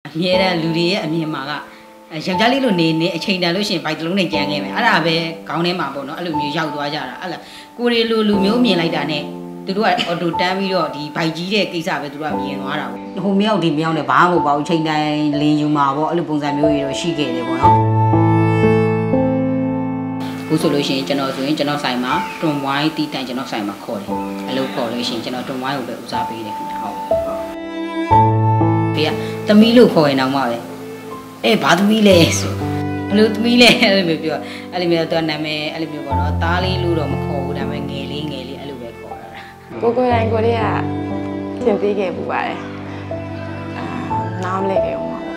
မြဲတမ်းလူတွေရဲ့အမြင်မှာကယောက်ျားလေးလို့နေအချိန်တန်လို့ရှိရင်ဘိုက်တလုံးနဲ့ကြံခဲ့မယ်အဲ့ဒါပဲခေါင်းထဲမှာပေါ့နော်အဲ့လိုမျိုးရောက်သွားကြတာအဲ့လားကိုရီလိုလူမျိုးမြင်လိုက်တာနဲ့သူတို့ကအော်တိုတန်းပြီးတော့ဒီဘိုက်ကြီးတဲ့ကိစ္စပဲသူတို့ကမြင်သွားတာပေါ့ဟိုမြောက်ဒီမြောက်နဲ့ဘာမှမပေါ့အချိန်တိုင်းလင်းယူမှာပေါ့အဲ့လိုပုံစံမျိုးတွေတော့ရှိခဲ့တယ်ပေါ့နော်ခုဆိုလို့ရှိရင်ကျွန်တော်ဆိုရင်ကျွန်တော်ဆိုင်မှာတွန်ဝိုင်းတီးတိုင်ကျွန်တော်ဆိုင်မှာခေါ်တယ်အဲ့လိုခေါ်လို့ရှိရင်ကျွန်တော်တွန်ဝိုင်းကိုပဲဦးစားပေးတယ်ခင်ဗျဟုတ်ဘေးကသမီးလို့ခေါ်ရင်တော့မှပဲဘာသမီးလဲဆိုဘလို့သမီးလဲအဲ့လိုမျိုးပြောအဲ့လိုမျိုးတော့နာမည်အဲ့လိုမျိုးပေါ့နော်သားလေးလို့တော့မခေါ်ဘူးဒါပေမဲ့ငယ်လေးအဲ့လိုပဲခေါ်တာကိုတိုင်းကိုလေးကသင်ပေးခဲ့ပူပါတယ်နားမလဲခဲ့အောင်ပါ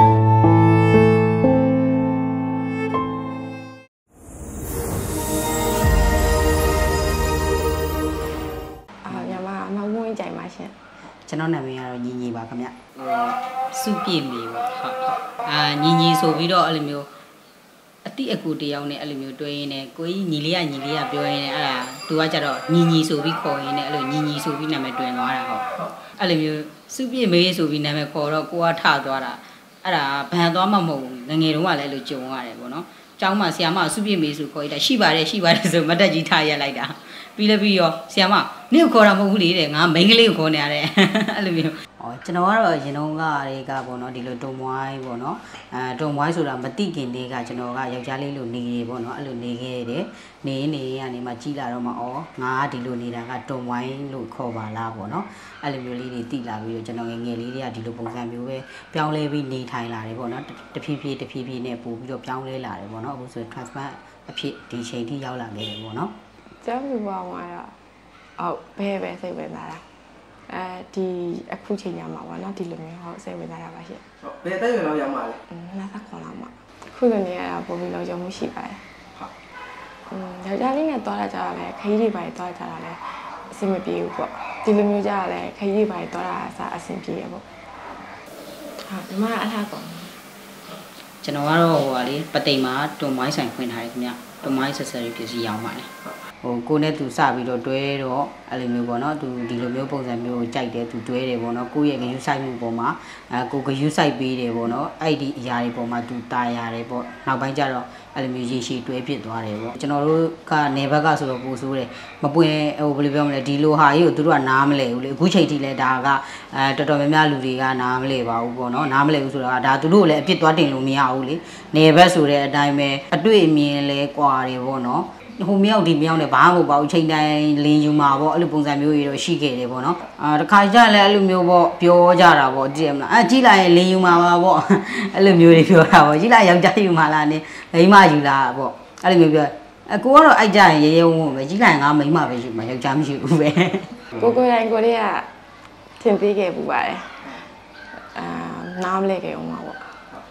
ကျွန်တော်နာမည်ကတော့ညီညီပါခင်ဗျစုပြည့်မီပေါ့ဟုတ်ညီညီဆိုပြီးတော့အဲ့လိုမျိုးအတိအကူတယောက်နဲ့အဲ့လိုမျိုးတွဲရင်းနဲ့ကိုကြီးညီလေးကပြောရင်းနဲ့အဲ့ဒါသူကကြတော့ညီဆိုပြီးခေါ်ရင်းနဲ့အဲ့လိုညီဆိုပြီးနာမည်တွင်သွားတာဟုတ်အဲ့လိုမျိုးစုပြည့်မေးဆိုပြီးနာမည်ခေါ်တော့ကိုကထသွားတာအဲ့ဒါဘန်သွားမှမဟုတ်ဘူးငယ်တုန်းကလည်းအဲ့လိုကြုံရတယ်ပေါ့နော်ကျောင်းမှာဆရာမစုပြည့်မေးဆိုခေါ်ရတာရှိပါတယ်ဆိုမတက်ကြီးထားရက်လိုက်တာပြီးရောဆရာမနေ့ကိုခေါ်တာမဟုတ်ဘူးလေတဲ့ငါမိန်းကလေးကိုခေါ်နေရတယ်အဲ့လိုမျိုးကျွန်တော်ကတော့ရင်တုန်းကတွေကပေါ့နော်ဒီလိုတုံမွိုင်းပေါ့နော်တုံမွိုင်းဆိုတာမတိခင်လေးကကျွန်တော်ကယောက်ျားလေးလိုနေနေပေါ့နော်အဲ့လိုနေခဲ့တယ်နေကနေမှကြီးလာတော့မှငါကဒီလိုနေတာကတုံမွိုင်းလို့ခေါ်ပါလားပေါ့နော်အဲ့လိုမျိုးလေးတွေတိလာပြီးတော့ကျွန်တော်ငယ်လေးတွေကဒီလိုပုံစံမျိုးပဲပြောင်းလဲပြီးနေထိုင်လာတယ်ပေါ့နော်တဖြည်းဖြည်းနဲ့ပို့ပြီးတော့ပြောင်းလဲလာတယ်ပေါ့နော်အခုဆို transplant အဖြစ်ဒီချိန်ထိရောက်လာခဲ့တယ်ပေါ့နော်ကျောင်းပြပွားမှာတော့ဘယ်စိတ်ဝင်စားတာဒီအခုချိန်ညမှာပေါ့နော်ဒီလိုမျိုးဟုတ်စိတ်ဝင်စားတာပါရှင့်ဘယ်တက်ရွယ်လောက်ရောက်မှာလဲ 29လောက်မှာခုလိုနေရတာပုံပြီးလောက်ရုံမှုရှိပါတယ်ဟုတ်ယောက်ျားလေးနဲ့တွားလာကြတာလဲခရီးတွေပါတွားကြတာလဲအဆင်မပြေဘူးပေါ့ဒီလိုမျိုးကြတာလဲခရီးတွေပါတွားတာအစားအဆင်ပြေရပေါ့ဟုတ်ဒီမှာအလားကောကျွန်တော်ကတော့ဟိုပါလေပသိမ်မှာတွန်မိုင်းဆိုင်ဖွင့်ထားတယ်ခင်ဗျတွန်မိုင်းဆက်ဆယ်ပစ္စည်းရောင်းပါတယ်ကိုနဲ့သူစပြီးတော့တွဲတော့အဲ့လိုမျိုးပေါ့နော်သူဒီလိုမျိုးပုံစံမျိုးကိုကြိုက်တယ်သူတွဲတယ်ပေါ့နော်ကိုရဲ့ဂယုစိုက်မှုပေါ်မှာကိုဂယုစိုက်ပေးတယ်ပေါ့နော်အဲ့ဒီအရာတွေပေါ်မှာသူတာရတယ်ပေါ့နောက်ပိုင်းကျတော့အဲ့လိုမျိုးရေရှည်တွဲဖြစ်သွားတယ်ပေါ့ကျွန်တော်တို့ကနေဘက်ကဆိုတော့ပို့ဆိုးတယ်မပွင့်ဘယ်လိုပြောမလဲဒီလိုဟာကြီးကိုသူတို့ကနားမလဲဘူးလေအခုချိန်ထိလဲဒါကတော်တော်များများလူတွေကနားမလဲပါဘူးပေါ့နော်နားမလဲဘူးဆိုတာကဒါသူတို့လည်းအပြစ်သွားတင်လို့မရဘူးလေနေဘက်ဆိုတဲ့အတိုင်းပဲအတွေ့အမြင်လဲကွာတယ်ပေါ့နော်ဟိုမြောက်ဒီမြောက်နဲ့ဘာမှမပေါ့အချိန်တိုင်းလင်းယူမှာပေါ့အဲ့လိုပုံစံမျိုးတွေတော့ရှိခဲ့တယ်ပေါ့နော်တခါကျလည်းအဲ့လိုမျိုးပေါ့ပြောကြတာပေါ့ကြည့်ရမလားကြီးလာရင်လင်းယူမှာပါပေါ့အဲ့လိုမျိုးတွေပြောတာပေါ့ကြီးလာယောက်ျားယူမှာလားနဲ့မိန်းမယူလားပေါ့အဲ့လိုမျိုးပြောကိုကတော့အိုက်ကြရင်ရဲဝုန်းပဲကြီးလာရင်ငါမိန်းမပဲယူမှာယောက်ျားမရှိဘူးပဲကိုတိုင်းကိုလေးကသင်ပေးခဲ့ပူပါတယ်နားမလဲခဲ့အောင်ပါပေါ့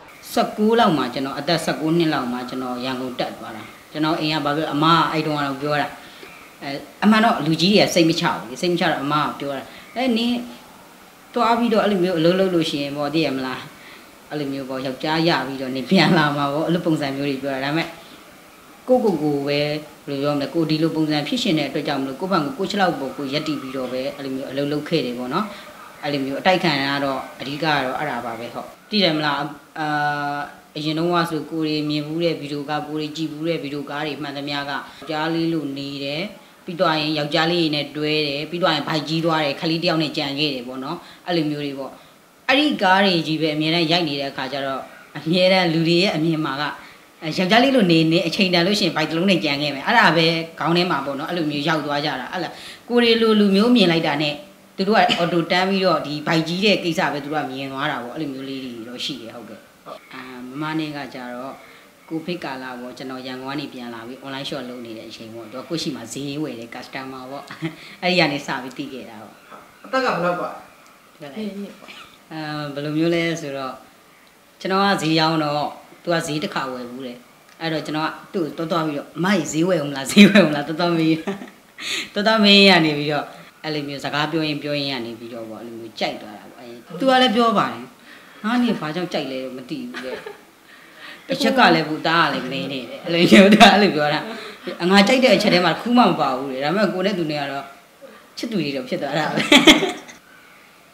19လောက်မှာကျွန်တော်အသက်19နှစ်လောက်မှာကျွန်တော်ရန်ကုန်တက်သွားတာကျွန်တော်အိမ်ကဘာပြောအမအဲ့တုန်းကတော့ပြောတာအမှန်တော့လူကြီးတွေကစိတ်မချဘူးစိတ်မချတော့အမကပြောတာနင်းတွားပြီးတော့အဲ့လိုမျိုးအလုပ်လုပ်လို့ရှိရင်ပေါ့သိရမလားအဲ့လိုမျိုးပေါ့ယောက်ျားရပြီးတော့နေပြန်လာမှာပေါ့အဲ့လိုပုံစံမျိုးတွေပြောတာဒါပေမဲ့ကိုပဲဘယ်လိုပြောမလဲကိုဒီလိုပုံစံဖြစ်ရှင်တဲ့အတွက်ကြောင့်မလို့ကိုယ့်ဘက်ကကိုချလောက်ပေါ့ကိုရက်တီပြီးတော့ပဲအဲ့လိုမျိုးအလုပ်လုပ်ခဲ့တယ်ပေါ့နော်အဲ့လိုမျိုးအတိုက်ခံရတော့အဓိကကတော့အဲ့ဒါပါပဲဟုတ်သိတယ်မလားအရင်တော့ဆိုကိုရီမြင်ဘူးတဲ့ဗီဒီယိုကကိုရီကြည့်ဘူးတဲ့ဗီဒီယိုကားတွေမှန်သမျှကကြားလေးလို့နေတယ်ပြီးတော့ရင်ယောက်ျားလေးနဲ့တွဲတယ်ပြီးတော့ရင်ဘိုက်ကြီးသွားတယ်ခလေးတယောက်နဲ့ကြံခဲ့တယ်ပေါ့နော်အဲ့လိုမျိုးတွေပေါ့အဲ့ဒီကားတွေကြီးပဲအမြဲတမ်းရိုက်နေတဲ့အခါကျတော့အမြဲတမ်းလူတွေရဲ့အမြင်မှာကယောက်ျားလေးလို့နေအချိန်တန်လို့ရှိရင်ဘိုက်တလုံးနဲ့ကြံခဲ့မယ်အဲ့ဒါပဲခေါင်းထဲမှာပေါ့နော်အဲ့လိုမျိုးရောက်သွားကြတာအဲ့လားကိုရီလိုလူမျိုးမြင်လိုက်တာနဲ့သူတို့ကအော်တိုတန်းပြီးတော့ဒီဘိုက်ကြီးတဲ့ကိစ္စပဲသူတို့ကမြင်သွားတာပေါ့အဲ့လိုမျိုးလေးတွေတော့ရှိတယ်ဟုတ်ကဲ့မမနဲ့ကကြတော့ကိုဖိတ်ကာလာပေါ့ကျွန်တော်ရန်ကုန်ကနေပြန်လာပြီး online shop လုပ်နေတဲ့အချိန်ပေါ့သူကကိုရှိမှာဈေးဝယ်တဲ့ customer ပေါ့အဲ့ဒီကနေစပြီးတည်ခဲ့တာပေါ့အသက်ကဘယ်လောက်ပါဘယ်လိုမျိုးလဲဆိုတော့ကျွန်တော်ကဈေးရောင်းတော့သူကဈေးတစ်ခါဝယ်ဘူးတဲ့အဲ့တော့ကျွန်တော်ကသူ့ကိုတော်ပြီးတော့အမကြီးဈေးဝယ်အောင်လားတော်မေးရနေပြီးတော့အဲ့လိုမျိုးစကားပြောရင်ရနေပြီးတော့ပေါ့အဲ့လိုမျိုးကြိုက်သွားတာပေါ့သူကလည်းပြောပါတယ်ငါနေဘာကြောင့်ကြိုက်လဲတော့မသိဘူးတဲ့တစ်ချက်ကလည်းဘူးတားကလည်းမင်းနေတယ်အဲ့လိုမျိုးသူကအဲ့လိုပြောတာငါကြိုက်တဲ့အချက်ထဲမှာခူးမှမပါဘူးတဲ့ဒါပေမဲ့ကိုနဲ့သူနဲ့ကတော့ချစ်သူတွေတော့ဖြစ်သွားတာပဲ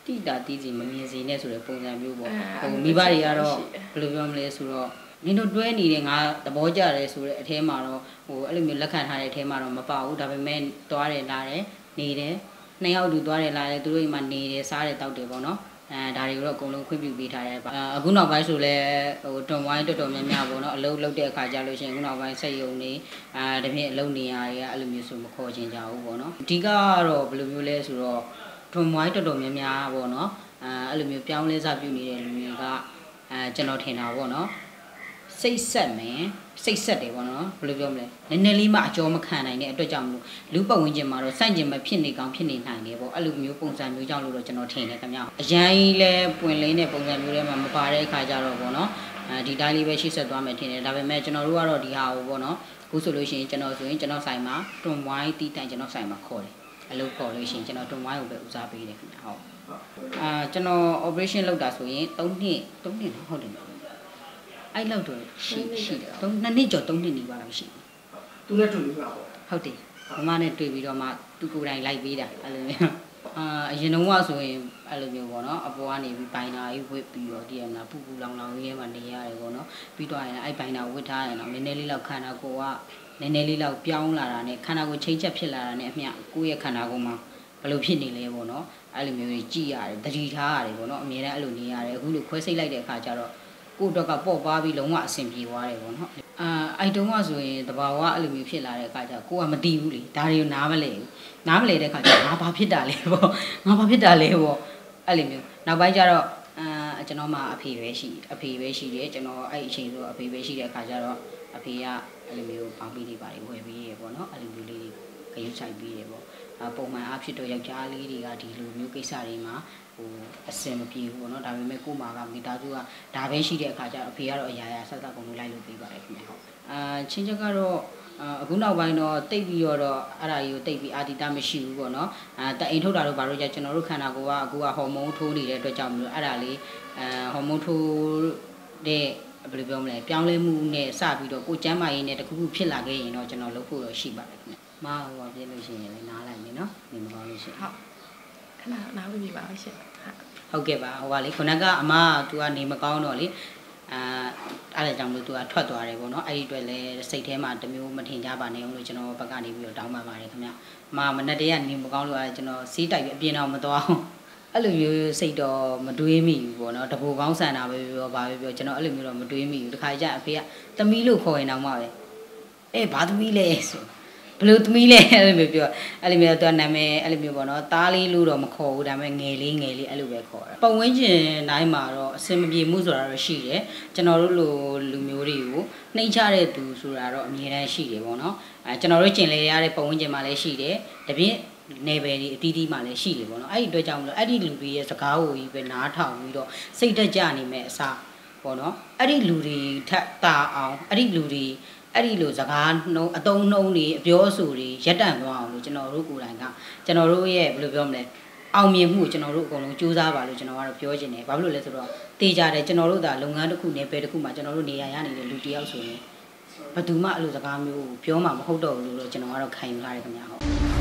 တိတာတီးစီမမြင်စီနဲ့ဆိုတဲ့ပုံစံမျိုးပေါ့ဟိုမိဘတွေကတော့ဘယ်လိုပြောမလဲဆိုတော့နင်တို့တွဲနေတယ်ငါသဘောကျတယ်ဆိုတဲ့အထဲမှာတော့ဟိုအဲ့လိုမျိုးလက်ခံထားတဲ့အထဲမှာတော့မပါဘူးဒါပေမဲ့သွားတယ်လာတယ်နေတယ်နှစ်ယောက်တူသွားတယ်လာတယ်သူတို့အိမ်မှာနေတယ်စားတယ်တောက်တယ်ပေါ့နော်ဒါတွေကတော့အကုန်လုံးခွင့်ပြုပေးထားတယ်အခုနောက်ပိုင်းဆိုလဲဟိုတွန်ဝိုင်းတော်များများပေါ့နော်အလုပ်လုပ်တဲ့အခါကျလို့ရှိရင်အခုနောက်ပိုင်းစိတ်ယုံနေတပြည့်အလုပ်နေရတွေကအဲ့လိုမျိုးဆိုမခေါ်ချင်ကြဘူးပေါ့နော်အဓိကကတော့ဘယ်လိုမျိုးလဲဆိုတော့တွန်ဝိုင်းတော်များများပေါ့နော်အဲ့လိုမျိုးပြောင်းလဲစားပြုနေတဲ့လူတွေကကျွန်တော်ထင်တာပေါ့နော်စိတ်ဆက်မယ်စိတ်ဆက်တယ်ပေါ့နော်ဘယ်လိုပြောမလဲနည်းနည်းလေးမှအကျော်မခံနိုင်တဲ့အတွက်ကြောင့်မလို့လူပတ်ဝန်းကျင်မှာတော့စိုက်ကျင်မဖြစ်နေကောင်းဖြစ်နေနိုင်တယ်ပေါ့အဲ့လိုမျိုးပုံစံမျိုးကြောင့်လို့တော့ကျွန်တော်ထင်တယ်ခင်ဗျအရန်ကြီးလဲပွင့်လင်းတဲ့ပုံစံမျိုးတွေမှာမပါတဲ့အခါကျတော့ပေါ့နော်ဒီတိုင်းလေးပဲရှေ့ဆက်သွားမယ်ထင်တယ်ဒါပေမဲ့ကျွန်တော်တို့ကတော့ဒီဟာကိုပေါ့နော်အခုဆိုလို့ရှိရင်ကျွန်တော်ဆိုရင်ကျွန်တော်ဆိုင်မှာတွန်ဝိုင်းတီးတိုင်ကျွန်တော်ဆိုင်မှာခေါ်တယ်အလုပ်ခေါ်လို့ရှိရင်ကျွန်တော်တွန်ဝိုင်းကိုပဲဦးစားပေးတယ်ခင်ဗျဟုတ်ကျွန်တော် operation လုပ်တာဆိုရင်3နှစ်ဟုတ်တယ်အဲ့လောက်တော့ရှိတယ်2နှစ်ကျော်3နှစ်နေပါလားရှိသူနဲ့တွေ့ပြီးပါပေါ့ဟုတ်တယ်မမနဲ့တွေ့ပြီးတော့မှသူကိုယ်တိုင်လိုက်ပေးတာအဲ့လိုမျိုးအရင်တော့ကဆိုရင်အဲ့လိုမျိုးပေါ့နော်အပေါ်ကနေပြီးဘိုင်နာကြီးဝစ်ပြီးတော့ဒီကနာပူပူလောင်လောင်ကြီးထဲမှာနေရတယ်ပေါ့နော်ပြီးတော့ရင်အဲ့ဘိုင်နာဝစ်ထားရင်တော့နည်းနည်းလေးလောက်ခန္ဓာကိုယ်ကနည်းနည်းလေးလောက်ပြောင်းလာတာနဲ့ခန္ဓာကိုယ်ချိန်ချက်ဖြစ်လာတာနဲ့အမျှကိုယ့်ရဲ့ခန္ဓာကိုယ်မှာဘယ်လိုဖြစ်နေလဲပေါ့နော်အဲ့လိုမျိုးကြီးကြည့်ရတယ်တတိထားရတယ်ပေါ့နော်အမြဲတမ်းအဲ့လိုနေရတယ်အခုလိုခွဲစိတ်လိုက်တဲ့အခါကျတော့ကိုယ့်တော့ကပေါ့ပါပြီးလုံးဝအဆင်ပြေသွားတယ်ပေါ့နော်အဲ့တုန်းကဆိုရင်တဘာဝအဲ့လိုမျိုးဖြစ်လာတဲ့အခါကျကိုကမတီးဘူးလေဒါတွေကိုနားမလဲဘူးနားမလဲတဲ့အခါကျငါဘာဖြစ်တာလဲပေါ့ငါဘာဖြစ်တာလဲပေါ့အဲ့လိုမျိုးနောက်ပိုင်းကျတော့ကျွန်တော်မှအဖေပဲရှိတယ်ကျွန်တော်အဲ့အချိန်ဆိုအဖေပဲရှိတဲ့အခါကျတော့အဖေကအဲ့လိုမျိုးပေါင်းပြီးနေပါလေဝယ်ပြီးရပေါ့နော်အဲ့လိုမျိုးလေးတွေဂရုစိုက်ပြီးရပေါ့ပုံမှန်အားဖြစ်တော့ယောက်ျားလေးတွေကဒီလိုမျိုးကိစ္စတွေမှာဟိုအစင်မပြေဘူးပေါ့နော်ဒါပေမဲ့ကို့မှာကမိသားစုကဒါပဲရှိတဲ့အခါကျတော့အဖေကတော့အရာရာဆက်ဆက်ကုန်လို့လိုက်လို့ပေးပါတယ်ခင်ဗျဟုတ်ချင်းချက်ကတော့အခုနောက်ပိုင်းတော့တိတ်ပြီးတော့အဲ့ဒါကြီးကိုတိတ်ပြီးအာတိတမရှိဘူးပေါ့နော်တအိမ်ထုတ်တာတော့ဘာလို့ကြကျွန်တော်တို့ခန္ဓာကိုယ်ကအခုကဟော်မုန်းထိုးနေတဲ့အတွက်ကြောင့်မလို့အဲ့ဒါလေးဟော်မုန်းထိုးတဲ့ဘယ်လိုပြောမလဲပြောင်းလဲမှုနဲ့စပြီးတော့ကိုကျမ်းမာရေးနဲ့တခုခုဖြစ်လာခဲ့ရင်တော့ကျွန်တော်လုပ်ဖို့ရရှိပါတယ်ခင်ဗျမဟိုပြည့်လို့ရှိရင်လည်းနားလိုက်မယ်နော်နေမကောင်းလို့ရှိရင်ဟုတ်ခဏနားဝင်ပြီပါရှင်ဟုတ်ကဲ့ပါဟိုကလေခုနကအမက तू ကနေမကောင်းတော့လေအဲ့ဒါကြောင့်လို့ तू ကထွက်သွားတယ်ပေါ့နော်အဲ့ဒီအတွက်လည်းစိတ်ထဲမှာတမျိုးမထင်ကြပါနဲ့အောင်လို့ကျွန်တော်ဘက်ကနေပြီးတော့တောင်းပန်ပါတယ်ခင်ဗျအမမနေ့တည်းကနေမကောင်းလို့ကျွန်တော်စီးတိုက်ပြီးအပြင်တော့မသွားအောင်အဲ့လိုမျိုးစိတ်တော့မတွေးမိဘူးပေါ့နော်တဘူကောင်းဆန်တာပဲပြောပါပဲပြောကျွန်တော်အဲ့လိုမျိုးတော့မတွေးမိဘူးတခါကျအဖေကသမီးလို့ခေါ်ရင်တော့မှပဲဘာသမီးလဲဆိုဘယ်လိုသမီးလဲအဲ့လိုမျိုးပြောအဲ့လိုမျိုးတော့နာမည်အဲ့လိုမျိုးပေါ့နော်သားလေးလို့တော့မခေါ်ဘူးဒါပေမဲ့ငယ်လေးအဲ့လိုပဲခေါ်တာပတ်ဝန်းကျင်တိုင်းမှာတော့အစင်မပြေမှုဆိုတာတော့ရှိတယ်ကျွန်တော်တို့လိုလူမျိုးတွေကိုနှိမ့်ချတဲ့သူဆိုတာတော့အမြဲတမ်းရှိတယ်ပေါ့နော်ကျွန်တော်တို့ကျင်လေရတဲ့ပတ်ဝန်းကျင်မှာလည်းရှိတယ်တပြည့်နေပယ်ဒီအတီးတီးမှလည်းရှိတယ်ပေါ့နော်အဲ့ဒီအတွက်ကြောင့်မလို့အဲ့ဒီလူတွေရဲ့စကားကိုကြီးပဲနားထောင်ပြီးတော့စိတ်တက်ကြနေမဲ့အစားပေါ့နော်အဲ့ဒီလူတွေထပ်တာအောင်အဲ့ဒီလူတွေအဲ့ဒီလိုစကားနှုံးအတုံးနှုံးတွေအပြောအဆိုတွေရက်တန့်သွားအောင်လို့ကျွန်တော်တို့ကိုယ်တိုင်ကကျွန်တော်တို့ရဲ့ဘယ်လိုပြောမလဲအောင်မြင်မှုကျွန်တော်တို့အကုန်လုံးကြိုးစားပါလို့ကျွန်တော်ကတော့ပြောချင်တယ်ဘာဖြစ်လို့လဲဆိုတော့တေးကြတယ်ကျွန်တော်တို့ဒါလုပ်ငန်းတစ်ခုနဲ့ဘယ်တစ်ခုမှကျွန်တော်တို့နေရာရနေတဲ့လူတယောက်ဆိုရင်ဘယ်သူမှအဲ့လိုစကားမျိုးပြောမှမဟုတ်တော့ဘူးလို့ကျွန်တော်ကတော့ခံယူထားတယ်ခင်ဗျာဟုတ်